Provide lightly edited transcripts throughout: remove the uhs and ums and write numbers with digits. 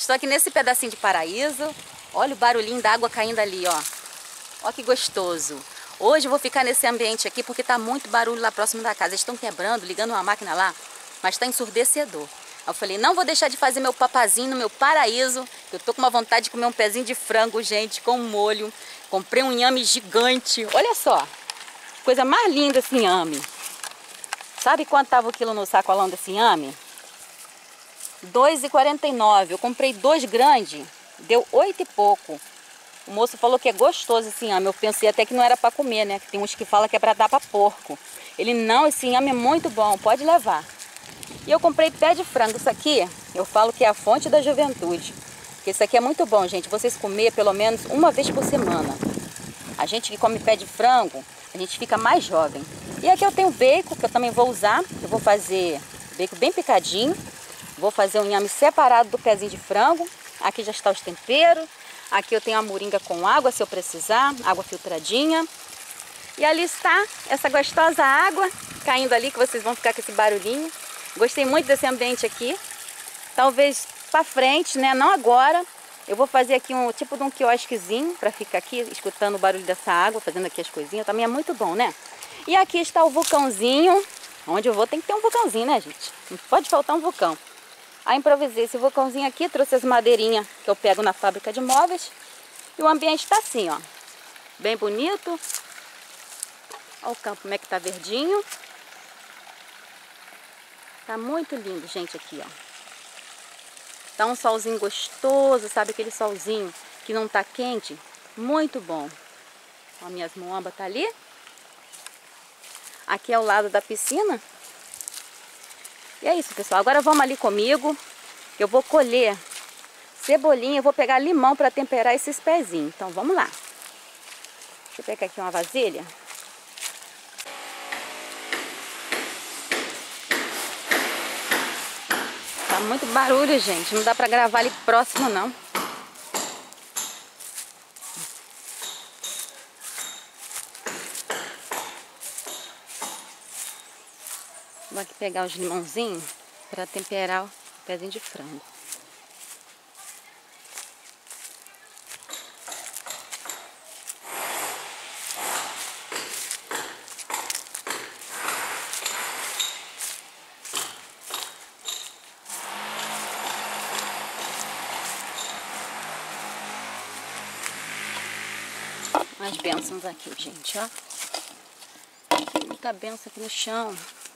estou aqui nesse pedacinho de paraíso. Olha o barulhinho da água caindo ali, ó. Olha que gostoso. Hoje eu vou ficar nesse ambiente aqui porque tá muito barulho lá próximo da casa. Eles estão quebrando, ligando uma máquina lá, mas tá ensurdecedor. Eu falei, não vou deixar de fazer meu papazinho no meu paraíso. Eu tô com uma vontade de comer um pezinho de frango, gente, com molho. Comprei um inhame gigante. Olha só, coisa mais linda esse inhame. Sabe quanto tava o quilo no sacolão desse inhame? R$ 2,49. Eu comprei 2 grandes, deu 8 e pouco. O moço falou que é gostoso esse inhame. Eu pensei até que não era para comer, né? Que tem uns que falam que é para dar para porco. Ele não, esse inhame é muito bom, pode levar. E eu comprei pé de frango. Isso aqui, eu falo que é a fonte da juventude. Porque isso aqui é muito bom, gente. Vocês comer pelo menos uma vez por semana. A gente que come pé de frango, a gente fica mais jovem. E aqui eu tenho bacon, que eu também vou usar. Eu vou fazer bacon bem picadinho. Vou fazer um inhame separado do pezinho de frango. Aqui já está os temperos. Aqui eu tenho a moringa com água, se eu precisar. Água filtradinha. E ali está essa gostosa água caindo ali, que vocês vão ficar com esse barulhinho. Gostei muito desse ambiente aqui. Talvez para frente, né? Não agora. Eu vou fazer aqui um tipo de um quiosquezinho para ficar aqui escutando o barulho dessa água, fazendo aqui as coisinhas. Também é muito bom, né? E aqui está o vulcãozinho. Onde eu vou tem que ter um vulcãozinho, né, gente? Não pode faltar um vulcão. Aí improvisei esse vulcãozinho aqui, trouxe as madeirinhas que eu pego na fábrica de móveis. E o ambiente está assim, ó. Bem bonito. Olha o campo como é que tá verdinho. Tá muito lindo, gente, aqui, ó. Tá um solzinho gostoso, sabe? Aquele solzinho que não tá quente. Muito bom. Ó, minhas muambas tá ali. Aqui é o lado da piscina. E é isso, pessoal. Agora vamos ali comigo. Eu vou colher cebolinha. Eu vou pegar limão para temperar esses pezinhos. Então vamos lá. Deixa eu pegar aqui uma vasilha. Tá muito barulho, gente. Não dá para gravar ali próximo, não. Vou aqui pegar os limãozinhos para temperar o pezinho de frango. As bênçãos aqui, gente, ó. Tem muita bênção aqui no chão.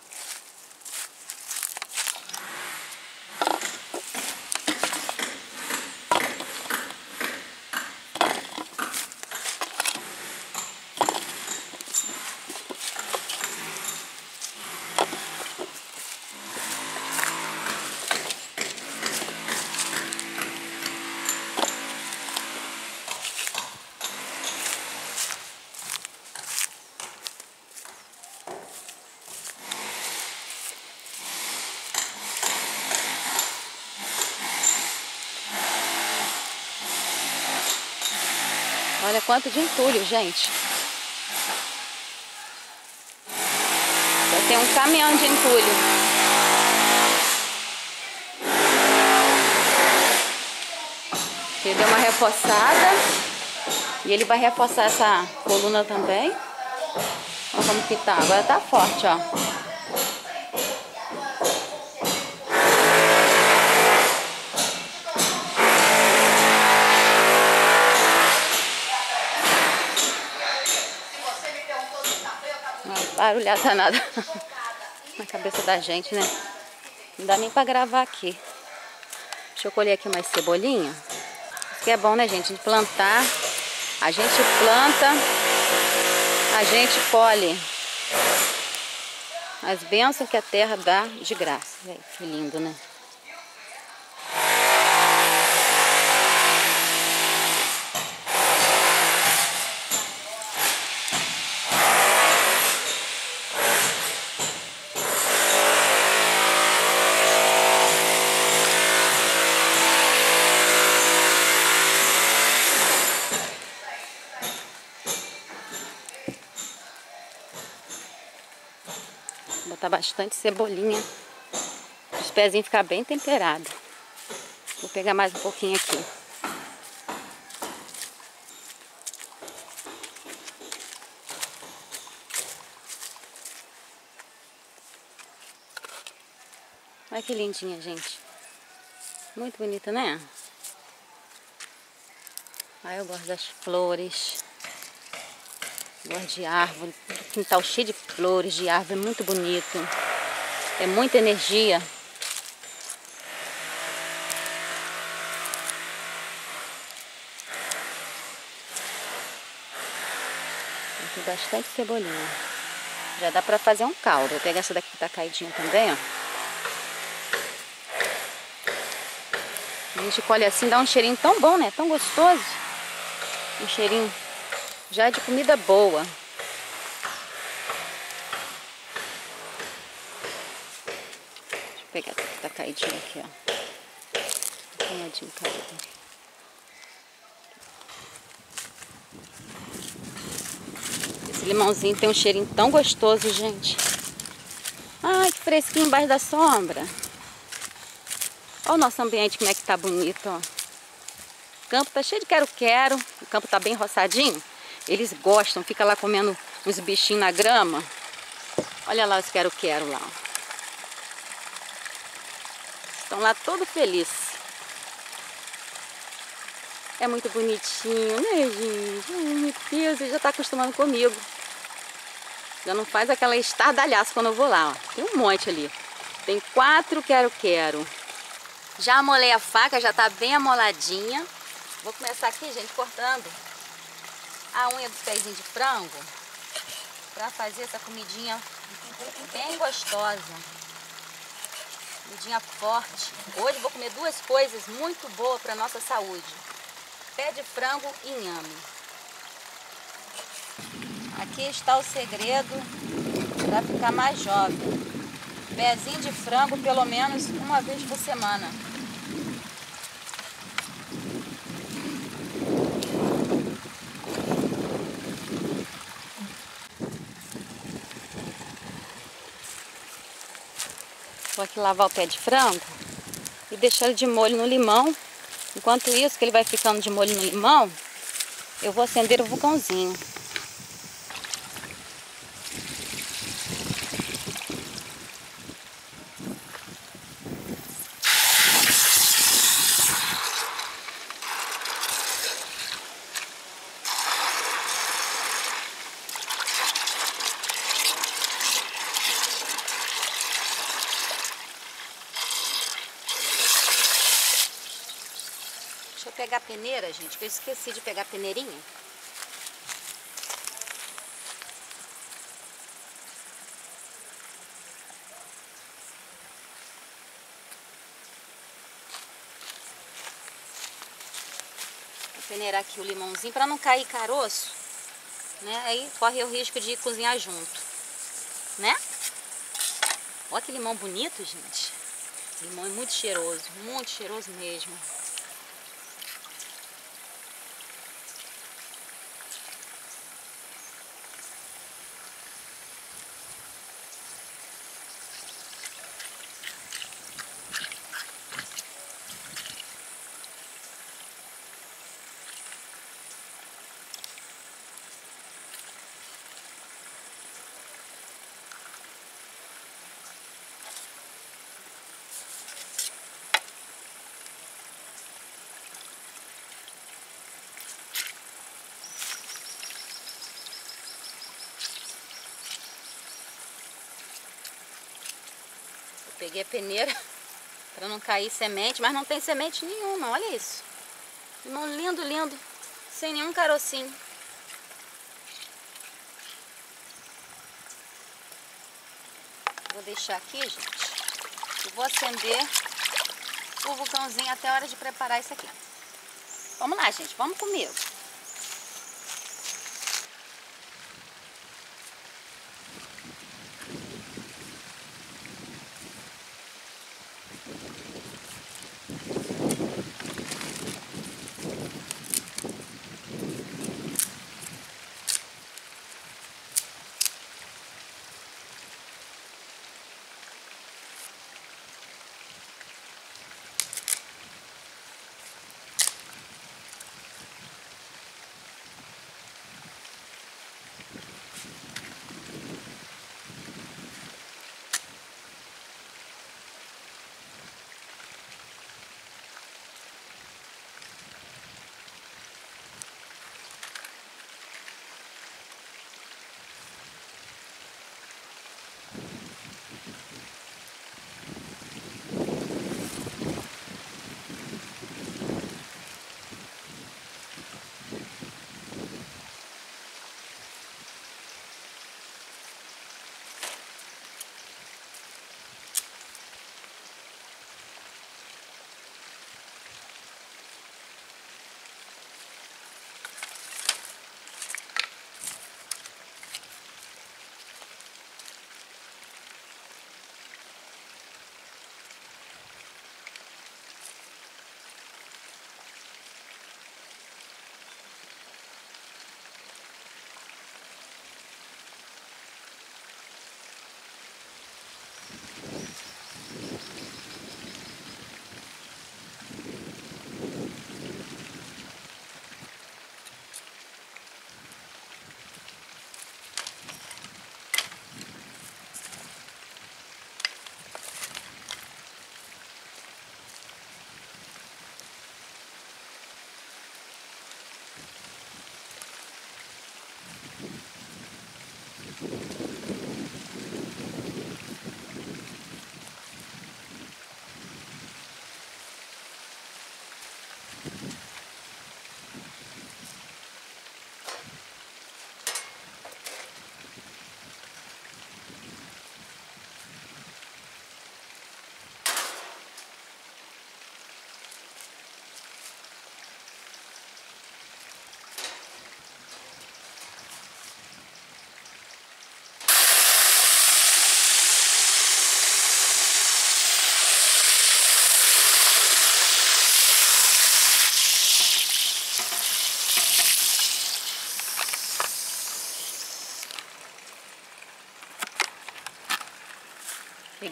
Olha quanto de entulho, gente. Já tem um caminhão de entulho. Ele deu uma reforçada. E ele vai reforçar essa coluna também. Olha como que tá. Agora tá forte, ó. Barulhada danada na cabeça da gente, né? Não dá nem pra gravar aqui. Deixa eu colher aqui umas cebolinhas. Isso que é bom, né, gente? De plantar. A gente planta, a gente colhe as bênçãos que a terra dá de graça. Que lindo, né? Botar bastante cebolinha. Os pezinhos ficar bem temperados. Vou pegar mais um pouquinho aqui. Olha que lindinha, gente. Muito bonita, né? Ah, eu gosto das flores. Gosto de árvore. Quintal cheio de flores, de árvore. É muito bonito. É muita energia. Tem bastante cebolinha. Já dá pra fazer um caldo. Vou pegar essa daqui que tá caidinha também, ó. A gente colhe assim, dá um cheirinho tão bom, né? Tão gostoso. Um cheirinho já de comida boa. Deixa eu pegar essa que tá caidinha aqui, ó. Um punhadinho caído. Esse limãozinho tem um cheirinho tão gostoso, gente. Ai, que fresquinho embaixo da sombra. Olha o nosso ambiente, como é que tá bonito, ó. O campo tá cheio de quero-quero. O campo tá bem roçadinho. Eles gostam, fica lá comendo uns bichinhos na grama. Olha lá os quero-quero lá, ó. Estão lá todos felizes. É muito bonitinho, né, gente? Ai, meu Deus, ele já tá acostumando comigo. Já não faz aquela estardalhaça quando eu vou lá, ó. Tem um monte ali. Tem 4 quero-quero. Já amolei a faca, já tá bem amoladinha. Vou começar aqui, gente, cortando a unha dos pezinhos de frango pra fazer essa comidinha bem gostosa. Comidinha forte. Hoje vou comer 2 coisas muito boas pra nossa saúde. Pé de frango e inhame. Aqui está o segredo para ficar mais jovem. Pezinho de frango pelo menos uma vez por semana. Vou aqui lavar o pé de frango e deixar ele de molho no limão. Enquanto isso, que ele vai ficando de molho no limão, eu vou acender o vulcãozinho. Deixa eu pegar a peneira, gente, que eu esqueci de pegar a peneirinha. Vou peneirar aqui o limãozinho para não cair caroço, né? Aí corre o risco de cozinhar junto, né? Olha que limão bonito, gente. O limão é muito cheiroso mesmo. Peguei a peneira para não cair semente, mas não tem semente nenhuma, olha isso. Limão lindo, lindo, sem nenhum carocinho. Vou deixar aqui, gente, e vou acender o vulcãozinho até a hora de preparar isso aqui. Vamos lá, gente, vamos comigo.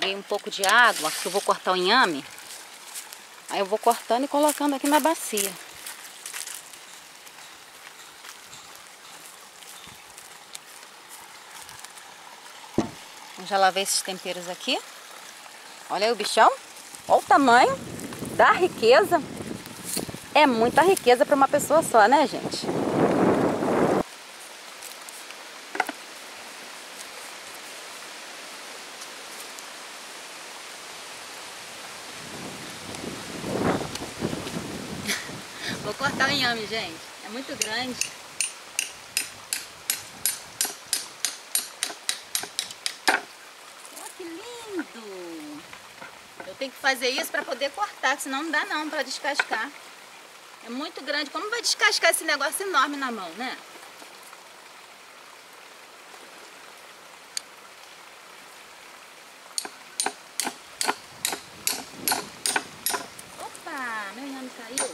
Peguei um pouco de água, que eu vou cortar o inhame. Aí eu vou cortando e colocando aqui na bacia. Eu já lavei esses temperos aqui. Olha aí o bichão. Olha o tamanho da riqueza. É muita riqueza para uma pessoa só, né, gente? Vou cortar o inhame, gente. É muito grande. Olha que lindo! Eu tenho que fazer isso para poder cortar, senão não dá não para descascar. É muito grande. Como vai descascar esse negócio enorme na mão, né? Opa! Meu inhame caiu.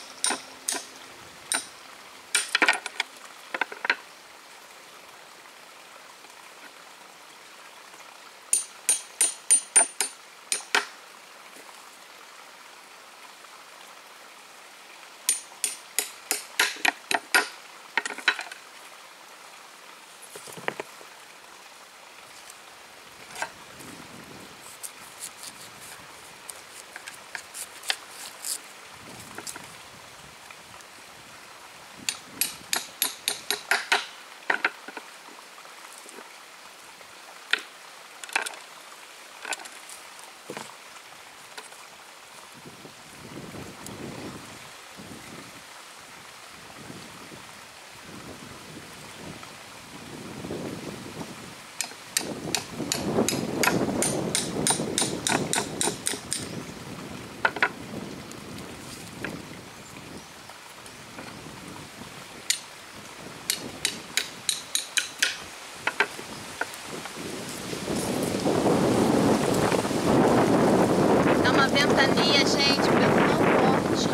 Ventania, gente, o vento não forte.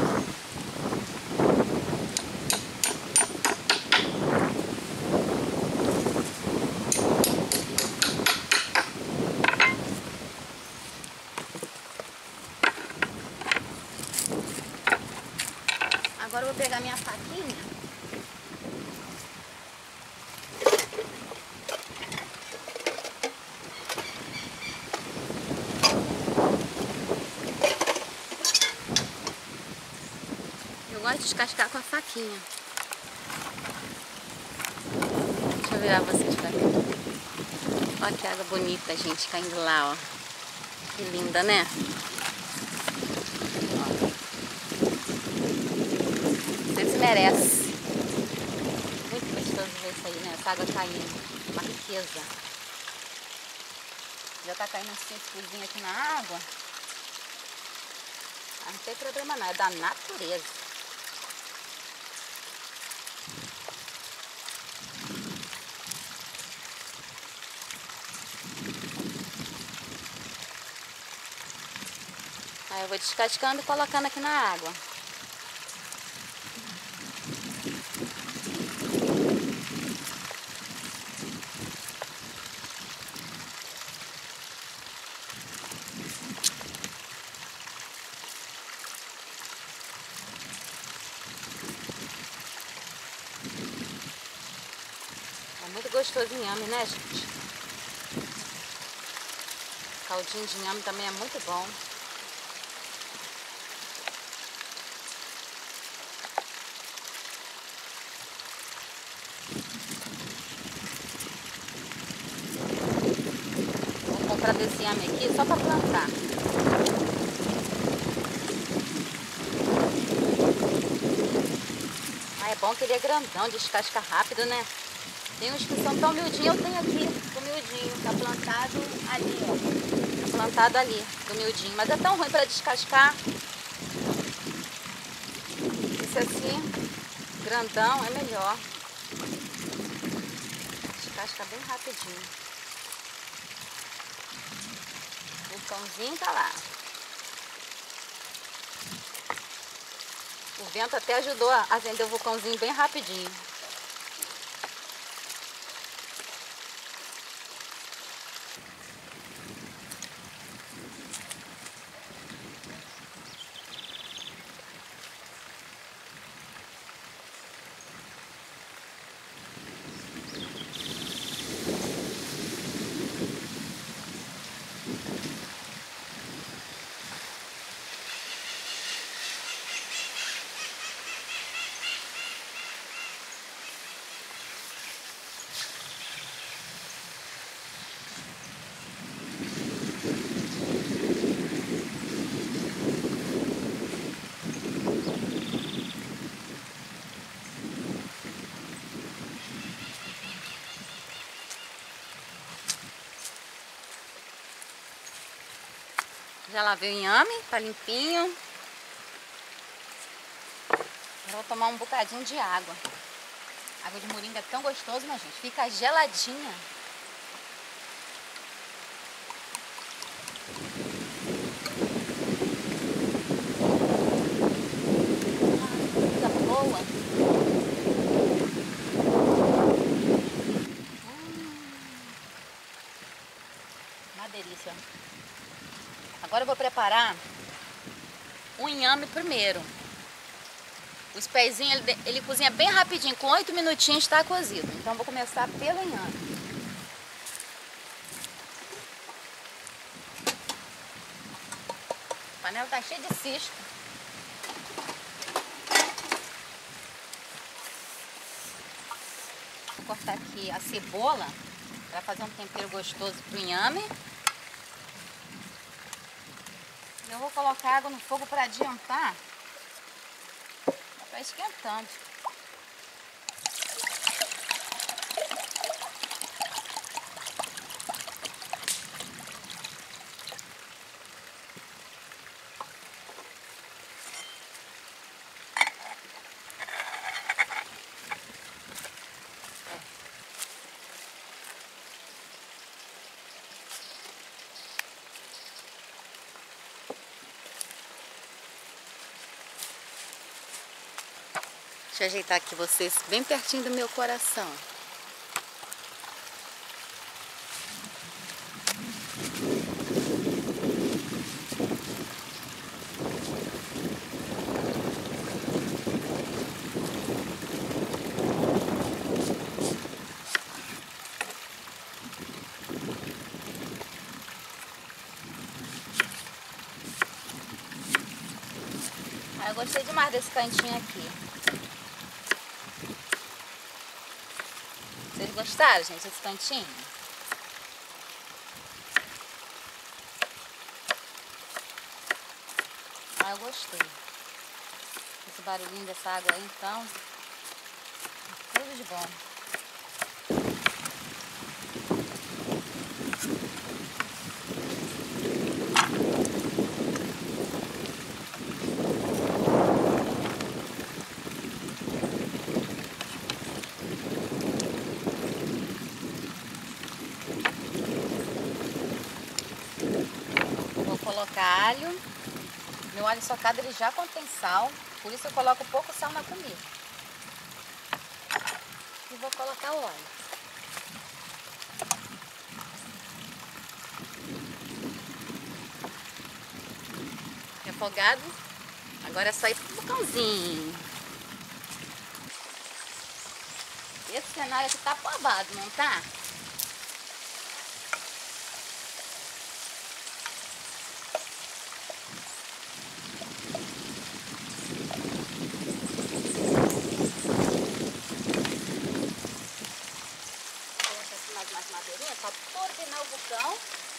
Agora eu vou pegar minha faquinha. Eu gosto de descascar com a faquinha. Deixa eu virar vocês pra cá. Olha que água bonita, gente, caindo lá, ó. Que linda, né? Vocês merecem. Muito gostoso ver isso aí, né? Essa água caindo. Uma riqueza. Já tá caindo assim esse fiozinho aqui na água. Não tem problema não, é da natureza. Aí eu vou descascando e colocando aqui na água. É muito gostoso o inhame, né, gente? Caldinho de inhame também é muito bom. Vou comprar desse inhame aqui só para plantar. Ah, é bom que ele é grandão, descasca rápido, né? Tem uns que são tão miudinhos, eu tenho aqui do miudinho, tá plantado ali, ó. Tá plantado ali, do miudinho. Mas é tão ruim para descascar. Esse assim, grandão, é melhor. Descasca bem rapidinho. O vulcãozinho tá lá. O vento até ajudou a acender o vulcãozinho bem rapidinho. Já lavei o inhame, tá limpinho. Agora vou tomar um bocadinho de água. Água de moringa é tão gostoso, né, gente? Fica geladinha. Coisa boa. Uma delícia. Agora eu vou preparar o inhame primeiro. Os pezinhos, ele cozinha bem rapidinho, com 8 minutinhos está cozido. Então vou começar pelo inhame. A panela tá cheia de cisco. Vou cortar aqui a cebola para fazer um tempero gostoso pro inhame. Eu vou colocar água no fogo para adiantar. Vai esquentando. Deixa eu ajeitar aqui vocês bem pertinho do meu coração. Eu gostei demais desse cantinho aqui. Vocês gostaram, gente, desse cantinho? Eu gostei. Esse barulhinho dessa água aí, então, tudo de bom. Vou colocar alho. Meu alho socado ele já contém sal, por isso eu coloco pouco sal na comida. E vou colocar o óleo. Refogado. Agora é só ir pro bocãozinho. Esse cenário aqui tá babado, não tá? Mais madeirinha para turbinar o vulcão.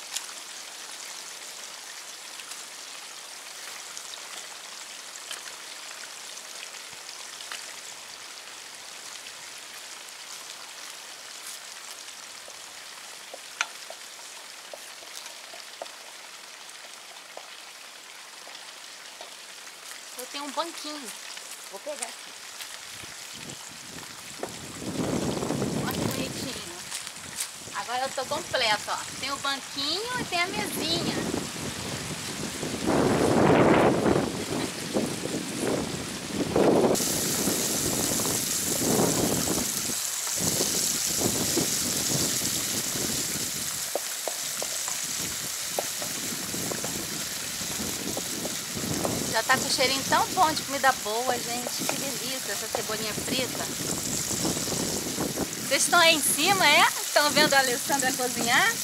Eu tenho um banquinho. Vou pegar aqui. Olha que bonitinho. Agora eu tô completo, ó. Tem o banquinho e tem a mesinha. Já tá com cheirinho tão bom de comida boa, gente. Que delícia essa cebolinha frita. Vocês estão aí em cima, é? Estão vendo a Alessandra cozinhar?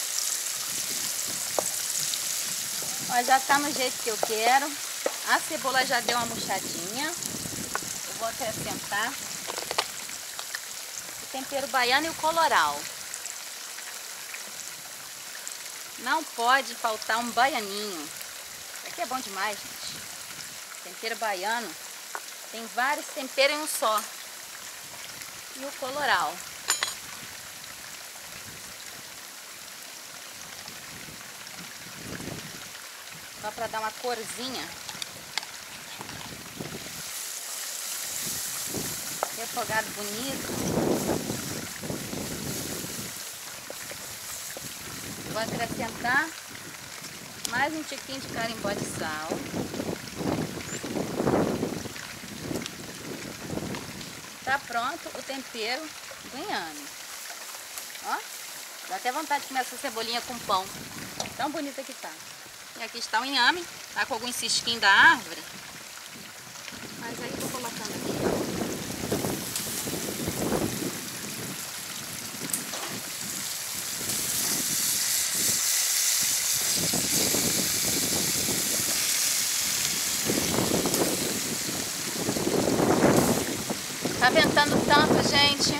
Ó, já tá no jeito que eu quero. A cebola já deu uma murchadinha. Eu vou acrescentar o tempero baiano e o coloral. Não pode faltar um baianinho. Isso aqui é bom demais, gente. Tempero baiano tem vários temperos em um só. E o coloral. Só para dar uma corzinha. Refogado bonito. Vou acrescentar mais um tiquinho de carimbó de sal. Tá pronto o tempero do inhame. Ó, dá até vontade de comer essa cebolinha com pão. Tão bonita que tá. E aqui está o inhame, tá com alguns cisquinhos da árvore. Mas aí vou colocando aqui. Tá ventando tanto, gente.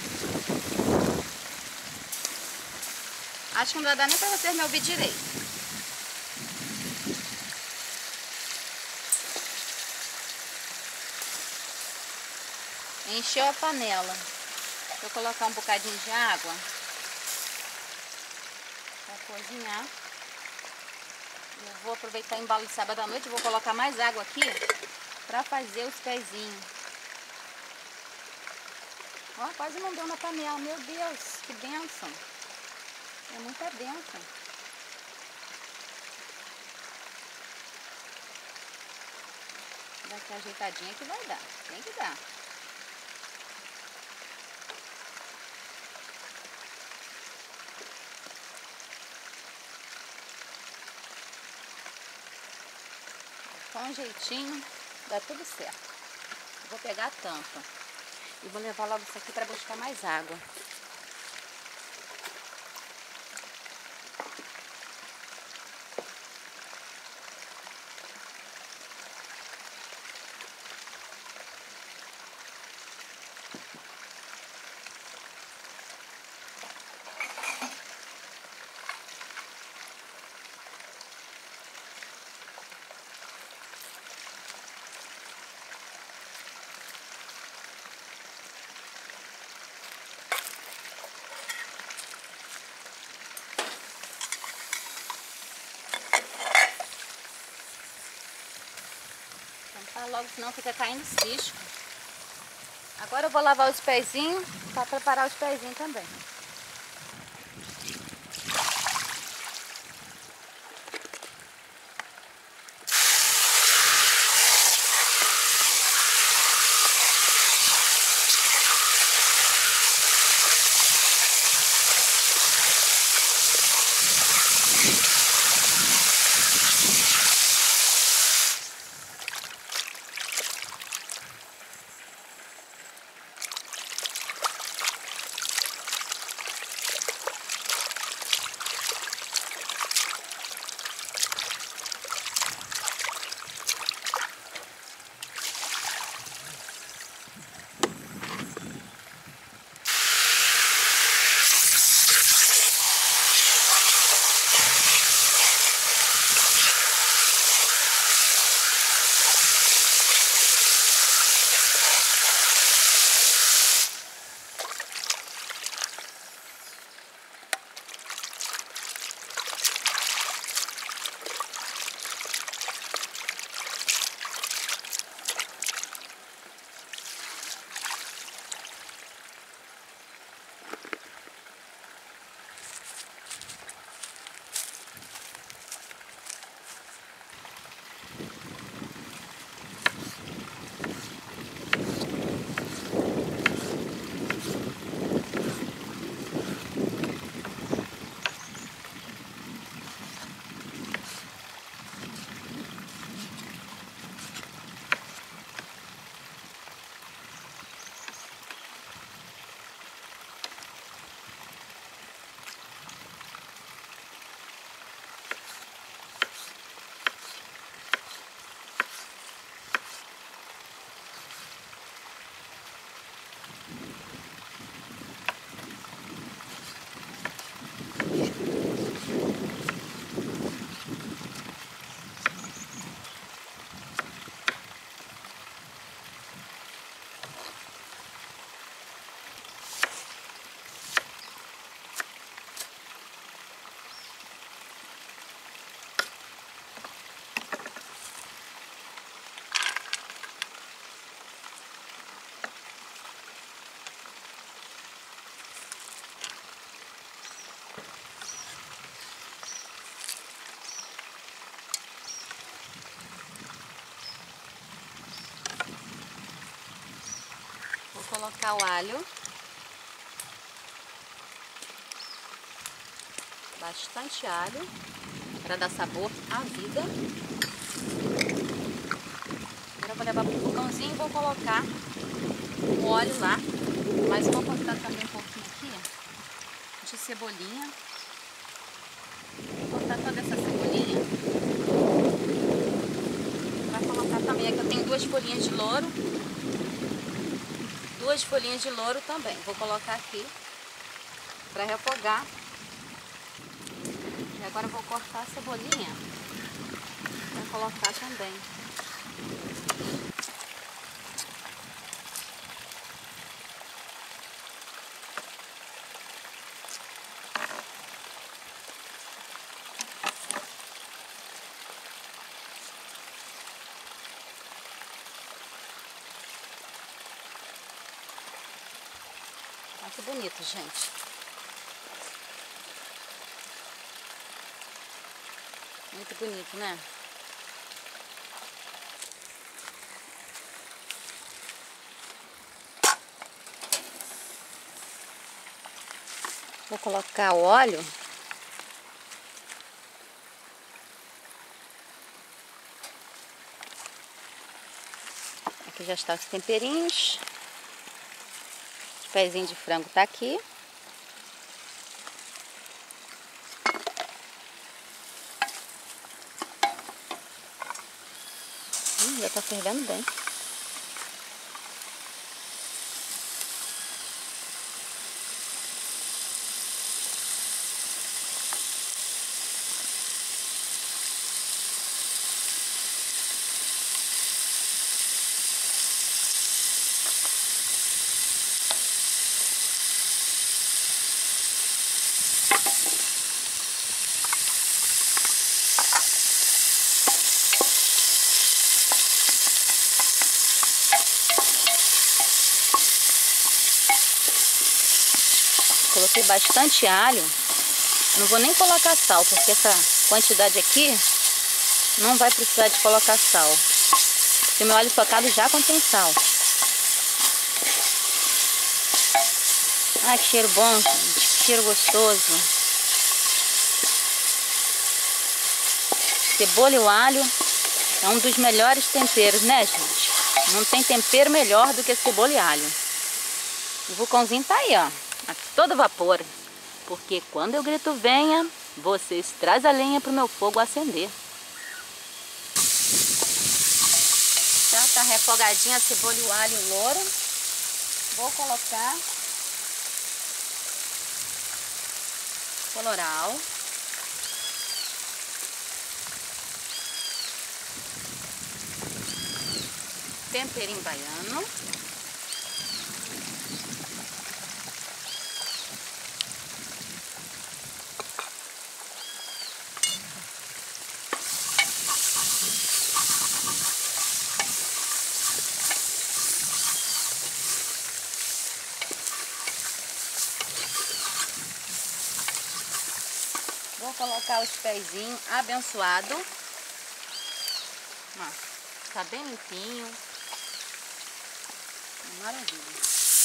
Acho que não vai dar nem pra vocês me ouvir direito. Encheu a panela. Vou colocar um bocadinho de água para cozinhar. Eu vou aproveitar o embalo de sábado à noite e vou colocar mais água aqui para fazer os pezinhos. Ó, quase não deu na panela. Meu Deus, que bênção. É muita bênção. Vou dar aqui ajeitadinha que vai dar. Tem que dar. Com um jeitinho, dá tudo certo. Eu vou pegar a tampa e vou levar logo isso aqui para buscar mais água. Logo, senão fica caindo cisco. Agora eu vou lavar os pezinhos para preparar os pezinhos também. colocar o alho. Bastante alho para dar sabor à vida. Agora eu vou levar para o fogãozinho e vou colocar o óleo lá. Mas vou cortar também um pouquinho aqui de cebolinha. Vou cortar toda essa cebolinha para colocar também. Aqui eu tenho 2 folhinhas de louro. 2 folhinhas de louro também. Vou colocar aqui para refogar. E agora eu vou cortar a cebolinha para colocar também. Olha que bonito, gente. Muito bonito, né? Vou colocar o óleo. Aqui já está os temperinhos. O pezinho de frango tá aqui. Já tá fervendo bem. Coloquei bastante alho. Não vou nem colocar sal, porque essa quantidade aqui não vai precisar de colocar sal. Porque meu alho socado já contém sal. Ai, que cheiro bom, gente. Que cheiro gostoso. Cebola e o alho é um dos melhores temperos, né, gente? Não tem tempero melhor do que cebola e alho. O vulcãozinho tá aí, ó. A todo vapor. Porque quando eu grito venha, vocês trazem a lenha pro meu fogo acender. Já tá refogadinha a cebola e o alho e o louro. Vou colocar colorau. Temperinho baiano. Vou colocar os pezinhos abençoados. Ó, tá bem limpinho. Maravilha.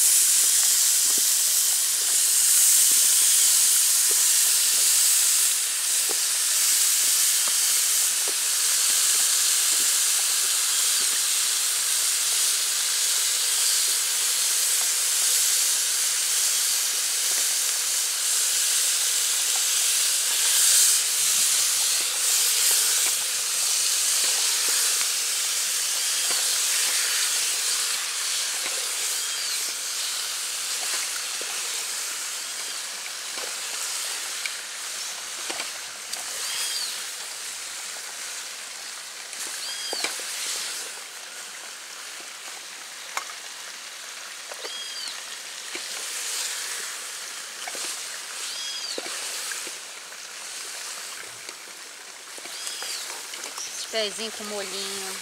Pezinho com molhinho.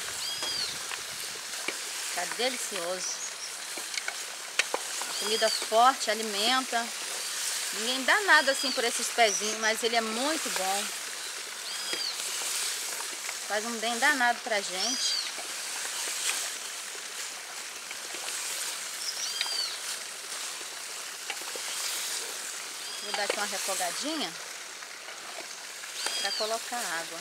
Tá delicioso. Comida forte, alimenta. Ninguém dá nada assim por esses pezinhos, mas ele é muito bom. Faz um bem danado pra gente. dar aqui uma refogadinha para colocar água.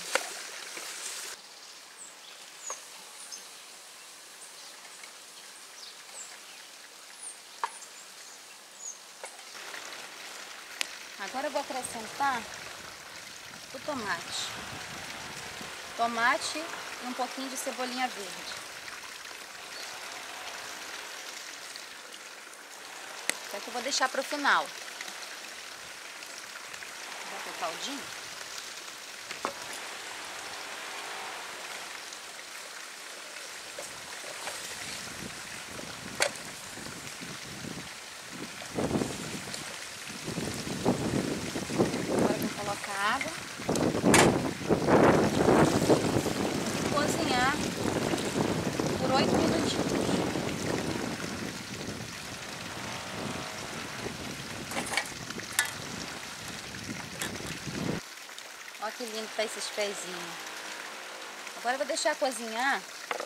Agora eu vou acrescentar o tomate. Tomate e um pouquinho de cebolinha verde. Isso aqui eu vou deixar para o final. Bota o caldinho. Agora eu vou colocar água. E cozinhar por 8 minutinhos. Olha que lindo que tá esses pezinhos. Agora eu vou deixar cozinhar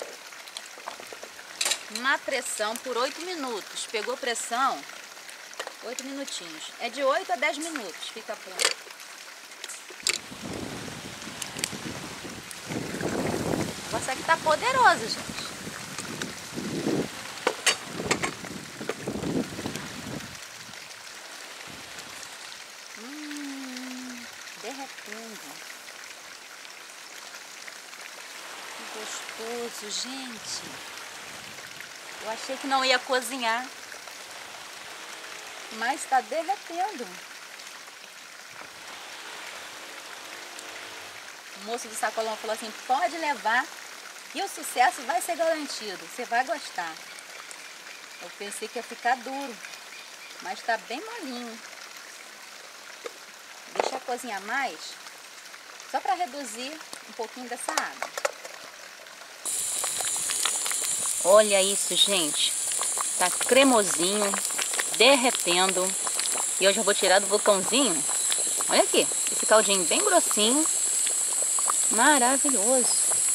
na pressão por 8 minutos. Pegou pressão, 8 minutinhos. É de 8 a 10 minutos, fica pronto. O negócio aqui tá poderoso, gente. Derretendo. Que gostoso, gente. Eu achei que não ia cozinhar, mas está derretendo. O moço do sacolão falou assim, pode levar e o sucesso vai ser garantido, você vai gostar. Eu pensei que ia ficar duro, mas está bem molinho. Deixa cozinhar mais, só para reduzir um pouquinho dessa água. Olha isso, gente. Tá cremosinho, derretendo. E eu já vou tirar do vulcãozinho. Olha aqui, esse caldinho bem grossinho. Maravilhoso.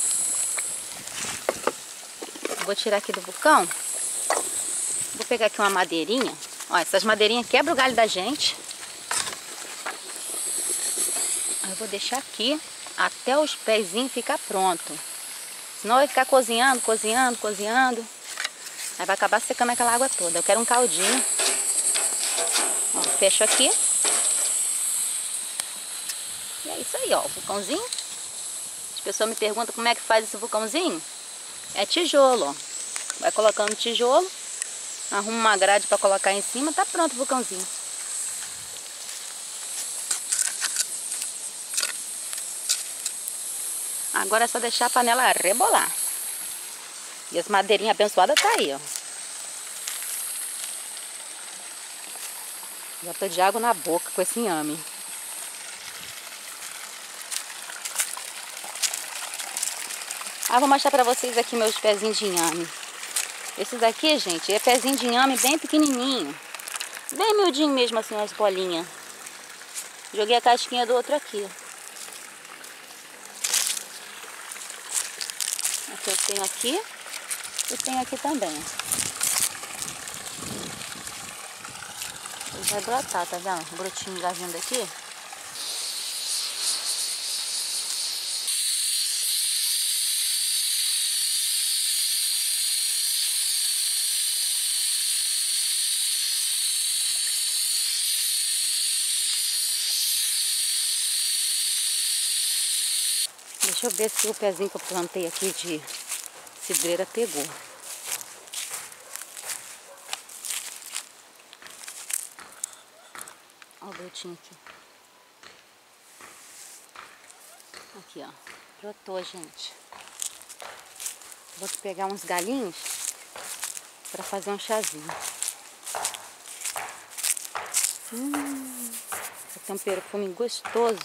Vou tirar aqui do vulcão. Vou pegar aqui uma madeirinha. Ó, essas madeirinhas quebram o galho da gente. Eu vou deixar aqui até os pezinhos ficar pronto. Senão vai ficar cozinhando, cozinhando, cozinhando. Aí vai acabar secando aquela água toda. Eu quero um caldinho. Ó, fecho aqui. E é isso aí, ó, o vulcãozinho. As pessoas me perguntam como é que faz esse vulcãozinho. É tijolo, ó. Vai colocando tijolo. Arruma uma grade para colocar em cima. Tá pronto o vulcãozinho. Agora é só deixar a panela rebolar. E as madeirinhas abençoadas tá aí, ó. Já tô de água na boca com esse inhame. Ah, vou mostrar pra vocês aqui meus pezinhos de inhame. Esses daqui, gente, é pezinho de inhame bem pequenininho. Bem miudinho mesmo, assim, as bolinhas. Joguei a casquinha do outro aqui, ó. Eu tenho aqui e tenho aqui também. Ele vai brotar, tá vendo? O brotinho já vindo aqui. Deixa eu ver se o pezinho que eu plantei aqui de cidreira pegou. Olha o brotinho aqui. Aqui, ó. Brotou, gente. Vou pegar uns galinhos para fazer um chazinho. Tem um perfume gostoso.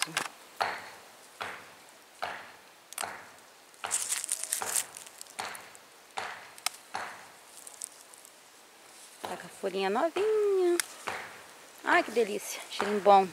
Tá com a folhinha novinha. Ai, que delícia. Cheirinho bom.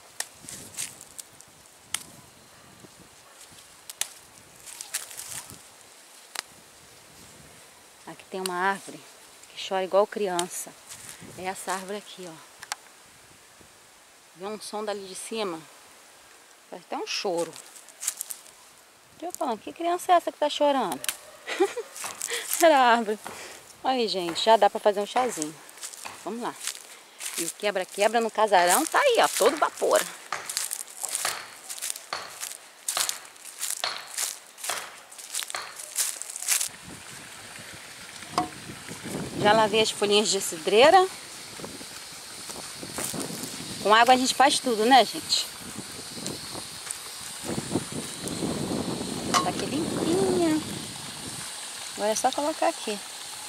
Aqui tem uma árvore que chora igual criança. É essa árvore aqui, ó. Vi um som dali de cima. Parece até um choro. Eu falando, que criança é essa que tá chorando? Era a árvore. Aí, gente, já dá pra fazer um chazinho. Vamos lá. E o quebra-quebra no casarão tá aí, ó, todo vapor. Já lavei as folhinhas de cidreira. Com água a gente faz tudo, né, gente? Tá aqui limpinha. Agora é só colocar aqui.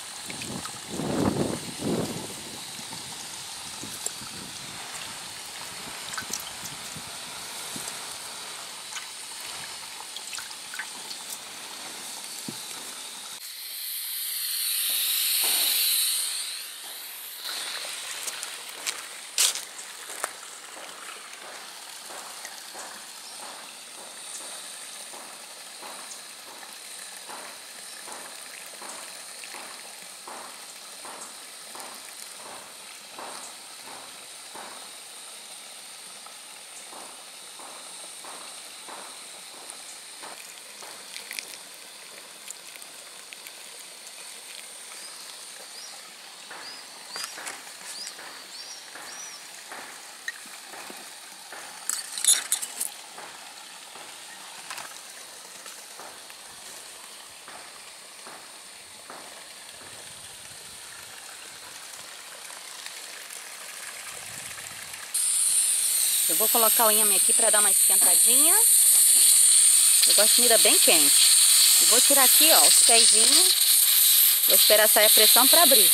Eu vou colocar o inhame aqui para dar uma esquentadinha. Eu gosto de comida bem quente. E vou tirar aqui, ó, os pezinhos. Vou esperar sair a pressão para abrir.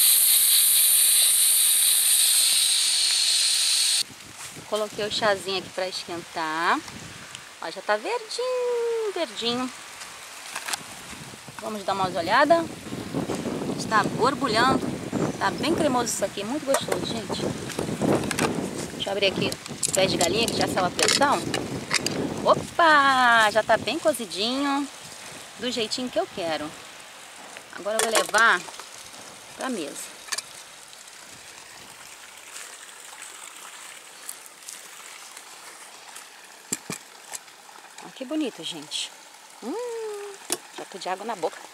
Coloquei o chazinho aqui para esquentar. Ó, já tá verdinho, verdinho. Vamos dar uma olhada. Está borbulhando. Tá bem cremoso isso aqui, muito gostoso, gente. Deixa eu abrir aqui os pés de galinha que já saiu a pressão. Opa! Já tá bem cozidinho, do jeitinho que eu quero. Agora eu vou levar pra mesa. Olha que bonito, gente. Já tô de água na boca.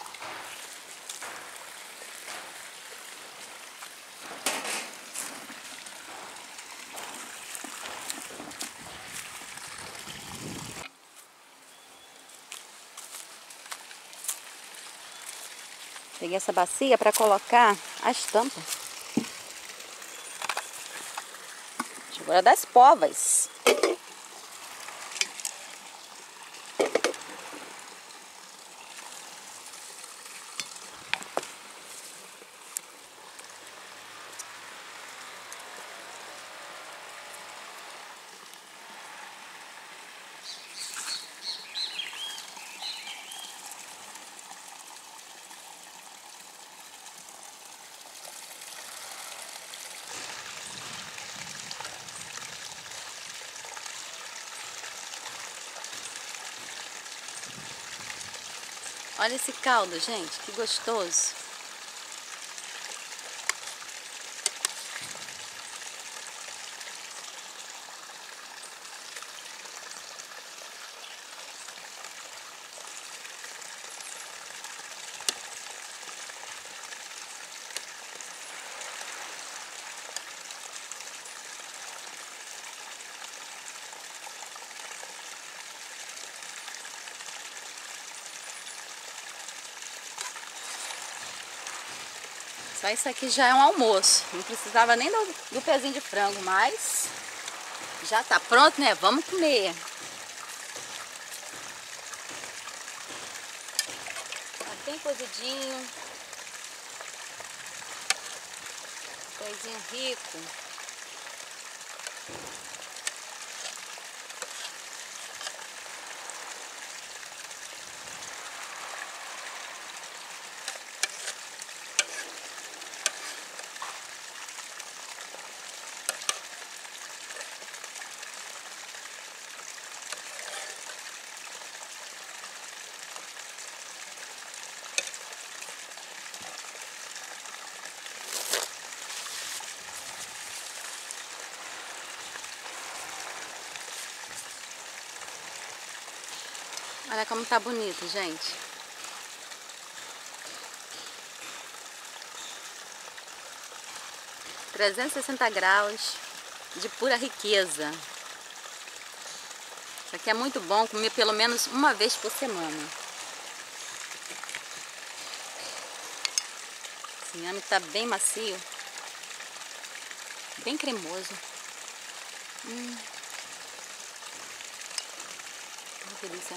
Peguei essa bacia para colocar as tampas. Agora das povas. Olha esse caldo, gente, que gostoso. Só isso aqui já é um almoço. Não precisava nem do pezinho de frango, mas já tá pronto, né? Vamos comer. Tá bem cozidinho. Pezinho rico. Olha como tá bonito, gente. ,360 graus de pura riqueza. Isso aqui é muito bom comer pelo menos uma vez por semana. Esse inhame tá bem macio, bem cremoso. Que delícia.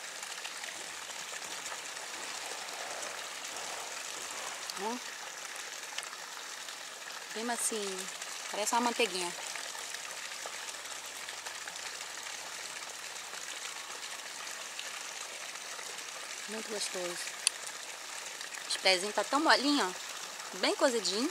Bem macio, parece uma manteiguinha. Muito gostoso. Os pezinhos tá tão molinho, ó, bem cozidinho.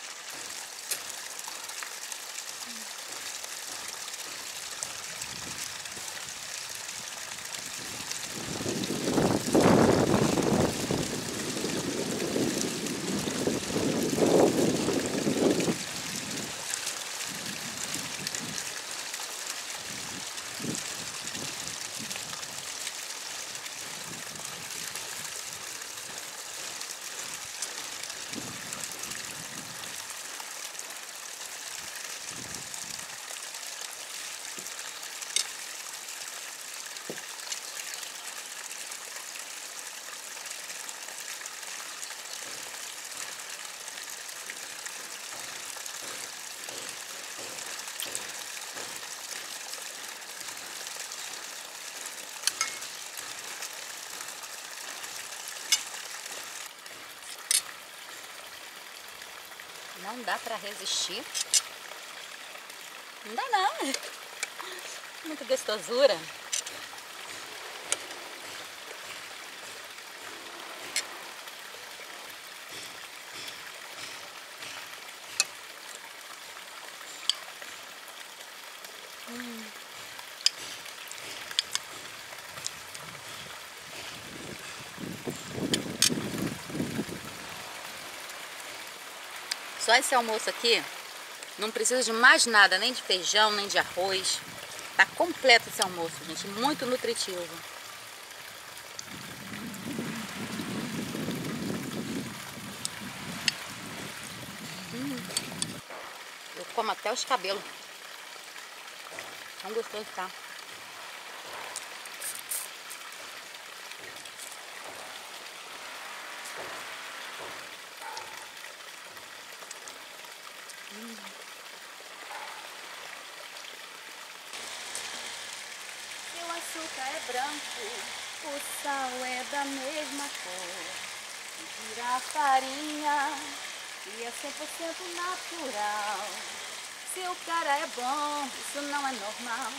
Não dá pra resistir. Não dá não. Muita gostosura. Só esse almoço aqui, não precisa de mais nada, nem de feijão, nem de arroz. Tá completo esse almoço, gente, muito nutritivo. Eu como até os cabelos. Tão gostoso que tá. Se o açúcar é branco, o sal é da mesma cor. E vira farinha, e é 100% natural. Se o cara é bom, isso não é normal.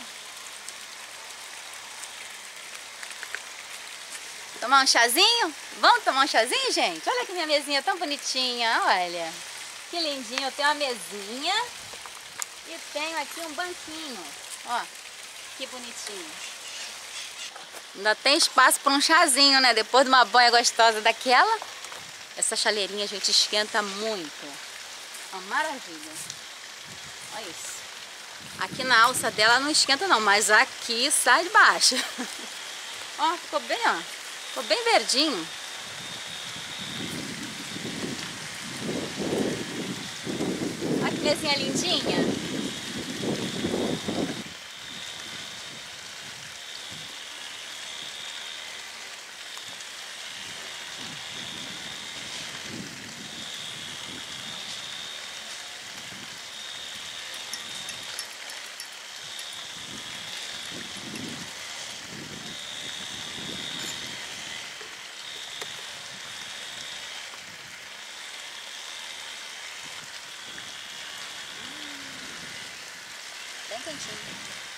Tomar um chazinho? Vamos tomar um chazinho, gente? Olha que minha mesinha tão bonitinha, olha. Que lindinho, eu tenho uma mesinha e tenho aqui um banquinho. Ó, que bonitinho. Ainda tem espaço para um chazinho, né? Depois de uma banha gostosa daquela. Essa chaleirinha a gente esquenta muito. Uma maravilha. Olha isso. Aqui na alça dela não esquenta não, mas aqui sai de baixo. Ó, ficou bem, ó. Ficou bem verdinho. Olha que mesinha lindinha. Bem quentinho.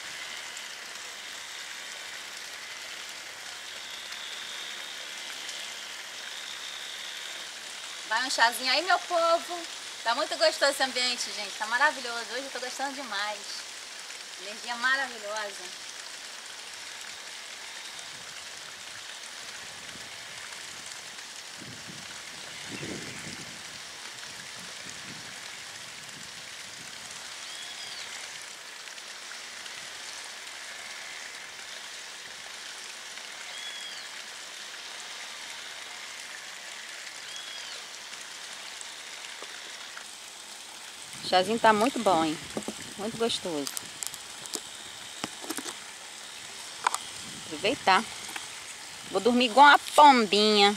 Vai um chazinho aí, meu povo. Tá muito gostoso esse ambiente, gente. Tá maravilhoso. Hoje eu tô gostando demais. Energia maravilhosa. O chazinho tá muito bom, hein? Muito gostoso. Aproveitar. Vou dormir igual uma pombinha.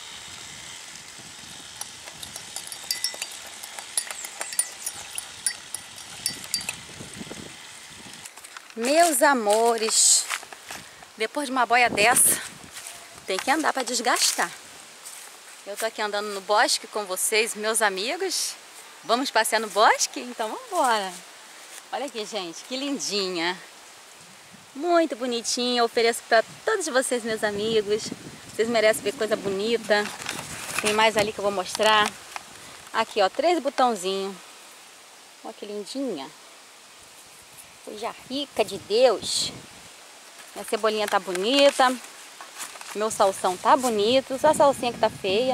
Meus amores, depois de uma boia dessa, tem que andar para desgastar. Eu tô aqui andando no bosque com vocês, meus amigos. Vamos passear no bosque? Então vamos embora. Olha aqui, gente, que lindinha. Muito bonitinha. Eu ofereço para todos vocês, meus amigos. Vocês merecem ver coisa bonita. Tem mais ali que eu vou mostrar. Aqui, ó, 3 botãozinhos. Olha que lindinha. Coisa rica de Deus. Minha cebolinha tá bonita. Meu salsão tá bonito. Só a salsinha que tá feia.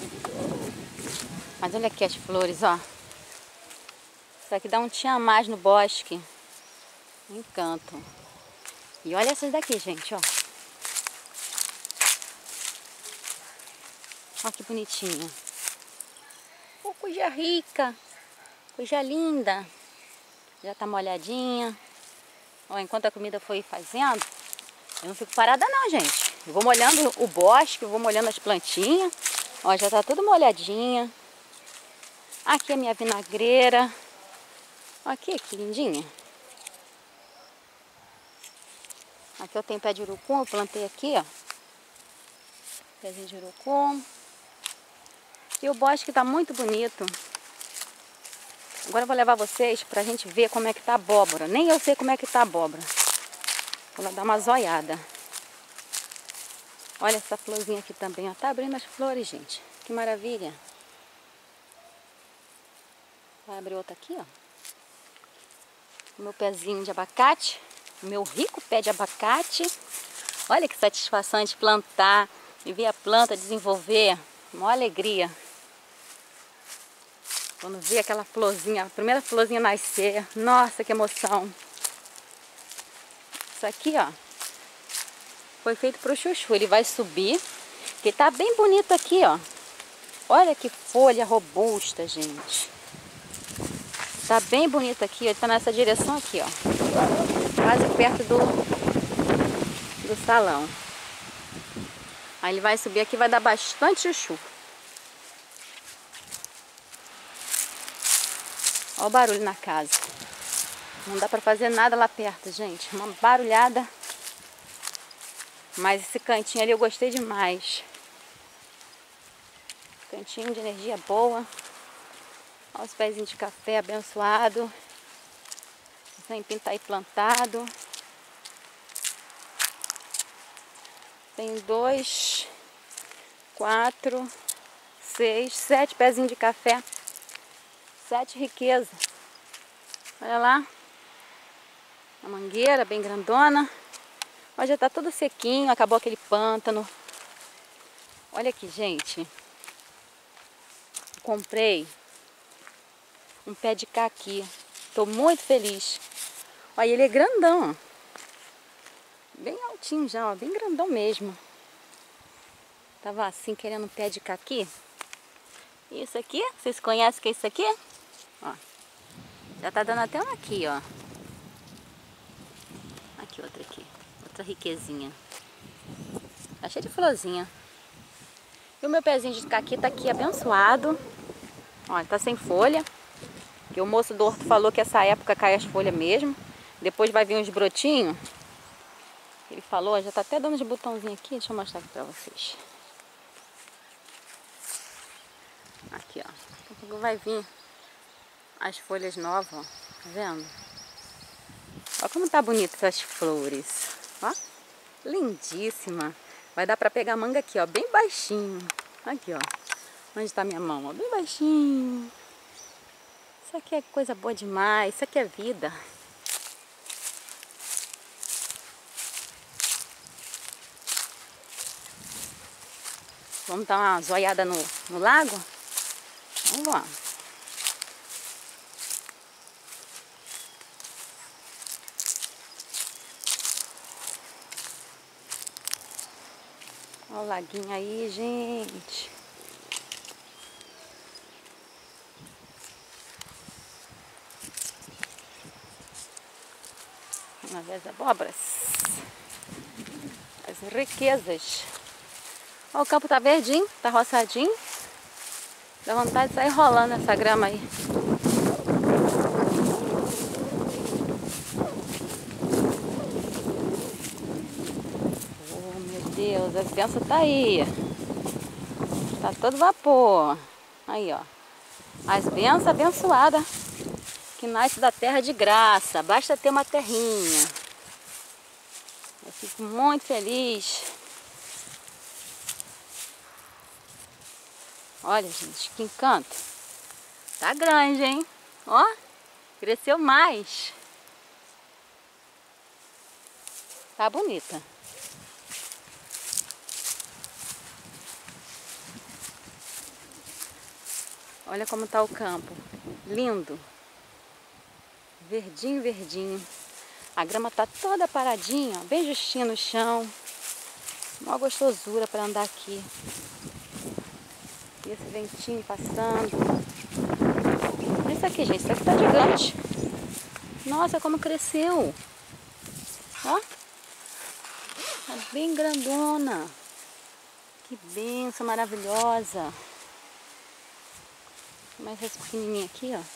Mas olha aqui as flores, ó. Isso aqui dá um tchan a mais no bosque. Encanto. E olha essas daqui, gente, ó. Olha que bonitinha. Oh, coisa rica. Coisa linda. Já tá molhadinha. Ó, enquanto a comida foi fazendo, eu não fico parada não, gente. Eu vou molhando o bosque, eu vou molhando as plantinhas. Ó, já tá tudo molhadinha. Aqui é a minha vinagreira. Ó, aqui, que lindinha. Aqui eu tenho pé de urucum, eu plantei aqui, ó. Pezinho de urucum. E o bosque tá muito bonito. Agora eu vou levar vocês pra gente ver como é que tá a abóbora. Nem eu sei como é que tá a abóbora. Vou lá dar uma zoiada. Olha essa florzinha aqui também, ó. Tá abrindo as flores, gente. Que maravilha. Vai abrir outra aqui, ó. O meu pezinho de abacate. O meu rico pé de abacate. Olha que satisfação de plantar e ver a planta desenvolver. Uma alegria. Quando vê aquela florzinha, a primeira florzinha nascer. Nossa, que emoção. Isso aqui, ó, foi feito pro chuchu. Ele vai subir. Que tá bem bonito aqui, ó. Olha que folha robusta, gente. Tá bem bonito aqui. Ele tá nessa direção aqui, ó. Quase perto do salão. Aí ele vai subir aqui e vai dar bastante chuchu. Olha o barulho na casa. Não dá pra fazer nada lá perto, gente. Uma barulhada. Mas esse cantinho ali eu gostei demais. Cantinho de energia boa. Olha os pezinhos de café abençoado. O empim tá aí plantado. Tem 2, 4, 6, 7 pezinhos de café. 7 riquezas. Olha lá. A mangueira bem grandona. Ó, já tá tudo sequinho. Acabou aquele pântano. Olha aqui, gente. Comprei um pé de caqui. Tô muito feliz. Olha, ele é grandão. Bem altinho já, ó. Bem grandão mesmo. Tava assim querendo um pé de caqui. Isso aqui, vocês conhecem o que é isso aqui? Ó, já tá dando até uma aqui, ó. Aqui, outra aqui. Outra riquezinha. Tá cheio de florzinha. E o meu pezinho de caqui tá aqui abençoado. Ó, ele tá sem folha. Que o moço do horto falou que essa época cai as folhas mesmo. Depois vai vir uns brotinhos. Ele falou, já tá até dando de botãozinho aqui. Deixa eu mostrar aqui pra vocês. Aqui, ó. Vai vir as folhas novas, ó. Tá vendo? Olha como tá bonita essas flores. Ó, lindíssima. Vai dar pra pegar manga aqui, ó, bem baixinho. Aqui, ó. Onde tá minha mão, ó, bem baixinho. Isso aqui é coisa boa demais. Isso aqui é vida. Vamos dar uma zoiada no lago? Vamos lá. Olha o laguinho aí, gente. As abóboras. As riquezas. Ó, o campo tá verdinho, tá roçadinho. Dá vontade de sair rolando essa grama aí. Oh, meu Deus, as bênçãos tá aí. Tá todo vapor. Aí, ó. As bênçãos abençoadas que nasce da terra de graça. Basta ter uma terrinha. Eu fico muito feliz. Olha, gente, que encanto. Tá grande, hein? Ó, cresceu mais. Tá bonita. Olha como tá o campo. Lindo. Verdinho, verdinho. A grama tá toda paradinha, ó, bem justinha no chão. Uma gostosura para andar aqui. E esse ventinho passando. Olha isso aqui, gente. Isso aqui tá gigante. Nossa, como cresceu. Ó. Tá bem grandona. Que bênção maravilhosa. Mais essa pequenininha aqui, ó.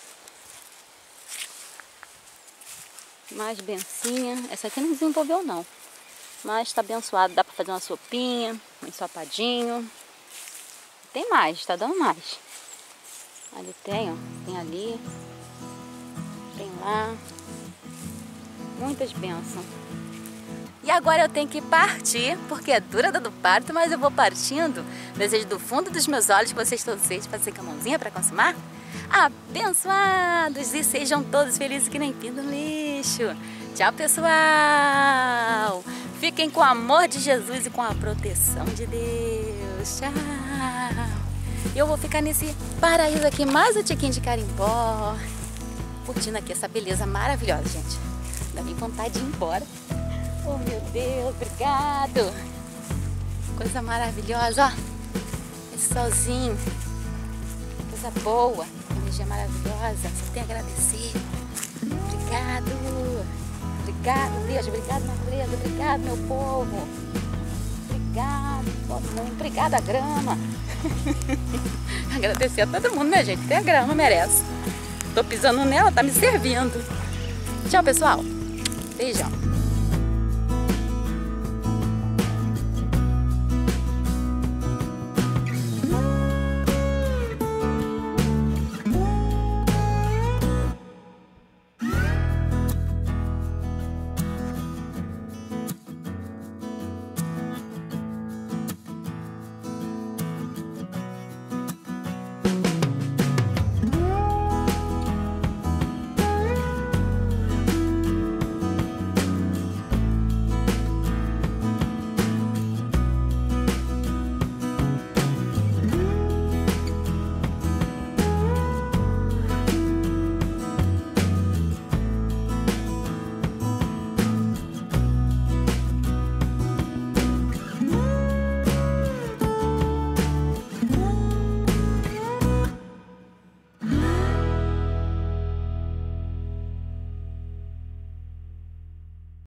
Mais bencinha. Essa aqui não desenvolveu, não. Mas tá abençoado. Dá pra fazer uma sopinha, um ensopadinho. Tem mais, tá dando mais. Ali tem, ó. Tem ali. Tem lá. Muitas bênçãos. E agora eu tenho que partir, porque é dura do parto, mas eu vou partindo. Desejo do fundo dos meus olhos que vocês todos façam com a mãozinha para consumar. Abençoados e sejam todos felizes que nem pinto no lixo. Tchau, pessoal. Fiquem com o amor de Jesus e com a proteção de Deus. Tchau. Eu vou ficar nesse paraíso aqui, mais um tiquinho de carimbó. Curtindo aqui essa beleza maravilhosa, gente. Dá nem vontade de ir embora. Oh, meu Deus, obrigado. Coisa maravilhosa, ó. Esse solzinho. Coisa boa. Energia maravilhosa. Só tenho a agradecer. Obrigado. Obrigado, Deus. Obrigado, natureza. Obrigado, meu povo. Obrigado, todo mundo. Obrigada, grama. Agradecer a todo mundo, né, gente? Até a grama merece. Tô pisando nela, tá me servindo. Tchau, pessoal. Beijão.